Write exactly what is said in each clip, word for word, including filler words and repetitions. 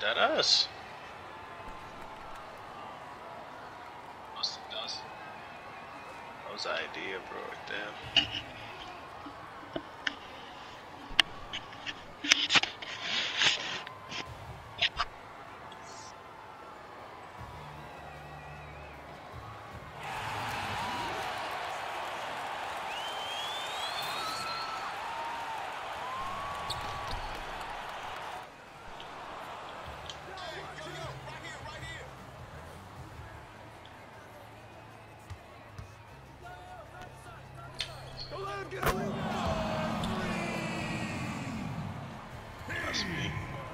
That us. Must have done. That was the idea, bro, right there. That's me.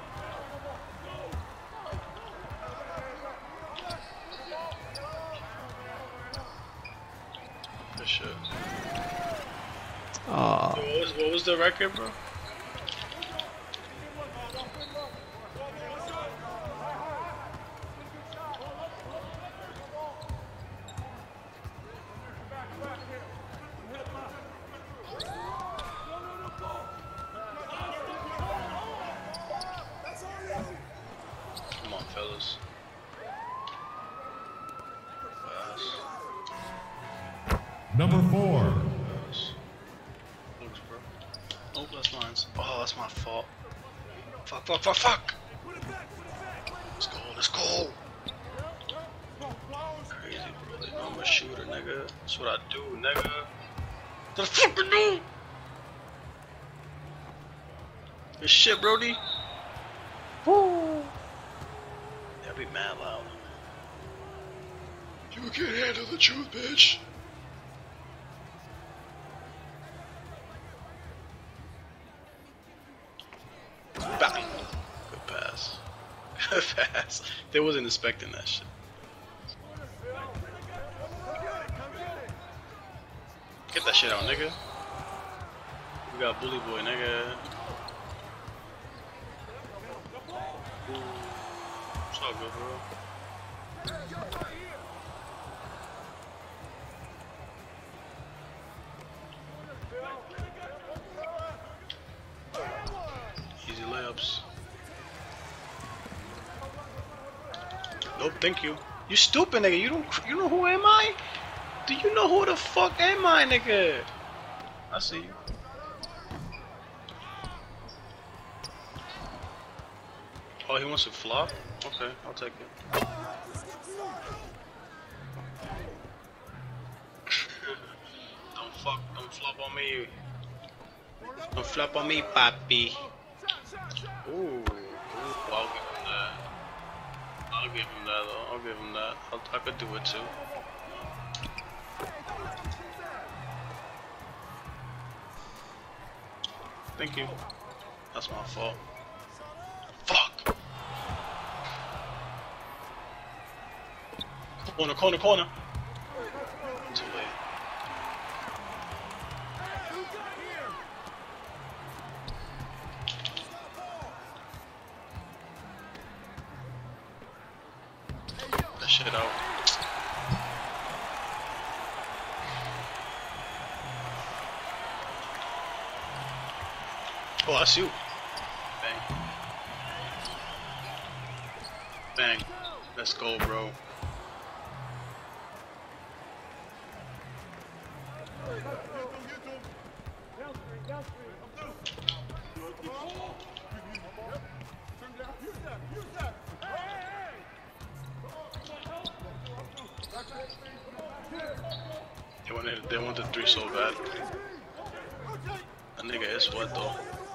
Good shit. Oh. What was, what was the record, bro? Come on, fellas. Fast. Number four. Fast. Thanks, bro. Oh, that's mine. Oh, that's my fault. Fuck, fuck, fuck, fuck! Let's go, let's go! Crazy, bro. They know I'm a shooter, nigga. That's what I do, nigga. That's what I fucking do! Good shit, Brody. Woo! They'll be mad loud. You can't handle the truth, bitch. Bang. Good pass. Good pass. They wasn't expecting that shit. Get that shit out, nigga. We got bully boy, nigga. It's all good, bro. Easy layups. Nope, thank you. You stupid nigga. You don't. You know who am I? Do you know who the fuck am I, nigga? I see you. Oh, he wants to flop? Okay, I'll take it. Don't fuck, don't flop on me. Don't flop on me, papi. Ooh, ooh, I'll give him that. I'll give him that though, I'll give him that. I'll, I could do it too. Thank you. That's my fault. Fuck! Corner, corner, corner! Too late. That shit out. Oh, that's you. Bang. Bang. Let's go, bro. They wanted, they want the three so bad. That nigga is what though?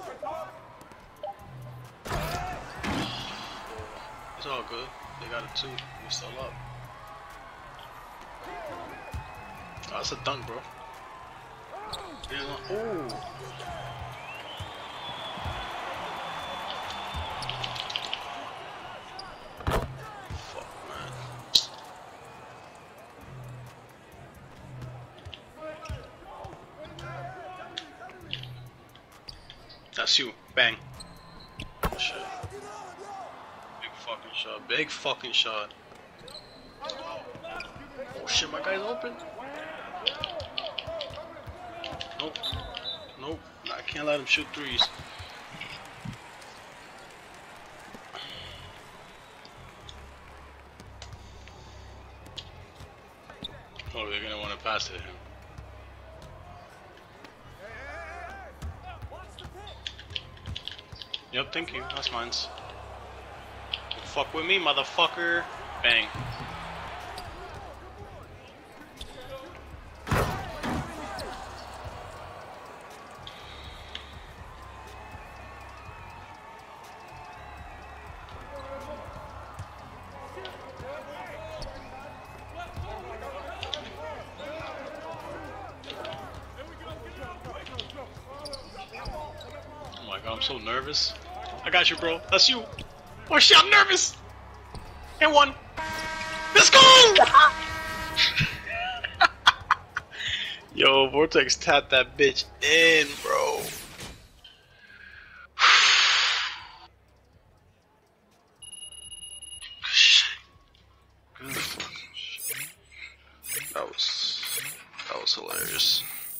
It's all good. They got a two. We still up. Oh, that's a dunk, bro. Ooh. Fuck, man. That's you. Bang. Shit. Big fucking shot. Big fucking shot. Oh shit, my guy's open. Nope. Nope. I can't let him shoot threes. didn't want to pass it to him. Yep, thank you. That's mine. Don't fuck with me, motherfucker. Bang. Oh my god, I'm so nervous. I got you, bro. That's you. Oh shit, I'm nervous. And one. Let's go! Yo, Vortex tapped that bitch in, bro. That was that was hilarious.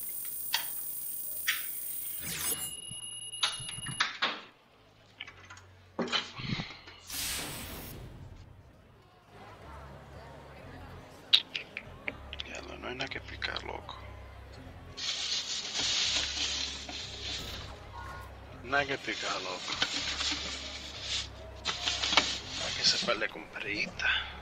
Ya no, no hay nada que picar, loco. Nada que picar, loco. Hay que se perle con perita.